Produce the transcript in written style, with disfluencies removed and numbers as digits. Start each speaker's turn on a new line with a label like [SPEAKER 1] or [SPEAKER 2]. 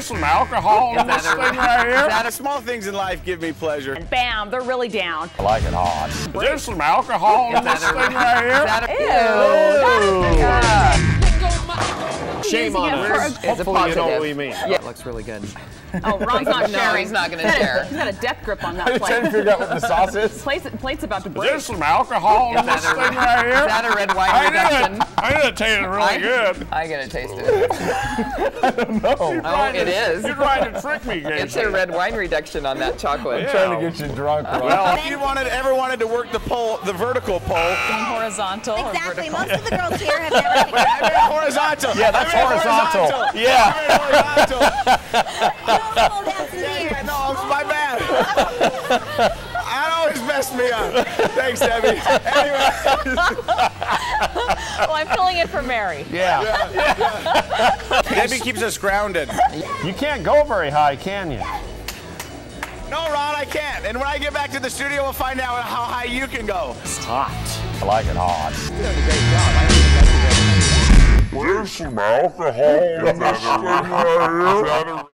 [SPEAKER 1] There's some alcohol in this thing right here.
[SPEAKER 2] Small things in life give me pleasure.
[SPEAKER 3] And bam, they're really down.
[SPEAKER 1] I like it hot. There's some alcohol in this thing right here.
[SPEAKER 4] Shame on us.
[SPEAKER 1] Hopefully you know what we mean.
[SPEAKER 4] Yeah, it looks really good.
[SPEAKER 3] Oh, Ron's not
[SPEAKER 4] No,
[SPEAKER 3] sharing.
[SPEAKER 4] he's not going to share.
[SPEAKER 3] He's got a death grip on that
[SPEAKER 1] I'm trying to
[SPEAKER 3] plate.
[SPEAKER 1] figure out what the sauce is.
[SPEAKER 3] Plate's about to break.
[SPEAKER 1] There's some alcohol in this thing right here.
[SPEAKER 4] Is that a red wine reduction?
[SPEAKER 1] I knew it tasted really good.
[SPEAKER 4] I get to taste it.
[SPEAKER 1] No.
[SPEAKER 4] Oh, it is.
[SPEAKER 1] You're trying to trick me, Gabe.
[SPEAKER 4] It's a red wine reduction on that chocolate.
[SPEAKER 1] Trying to get you drunk, right?
[SPEAKER 2] Well, if you ever wanted to work the pole, the vertical pole.
[SPEAKER 3] Horizontal or
[SPEAKER 5] Exactly.
[SPEAKER 3] vertical?
[SPEAKER 5] Most of the girls here have never been
[SPEAKER 2] I meant horizontal.
[SPEAKER 1] Yeah, that's
[SPEAKER 2] I meant
[SPEAKER 1] horizontal. Yeah.
[SPEAKER 2] I meant horizontal.
[SPEAKER 5] pole dancing here.
[SPEAKER 2] No, it's my bad. That always messed me up. Thanks, Debbie. Anyway.
[SPEAKER 3] Well, I'm filling in for Mary.
[SPEAKER 1] Yeah.
[SPEAKER 2] Debbie keeps us grounded.
[SPEAKER 1] You can't go very high, can you?
[SPEAKER 2] No, Ron, I can't. And when I get back to the studio, we'll find out how high you can go.
[SPEAKER 1] It's hot. I like it hot.
[SPEAKER 4] You're doing a great job. I don't think that's a good
[SPEAKER 1] There's some alcohol in this thing right here.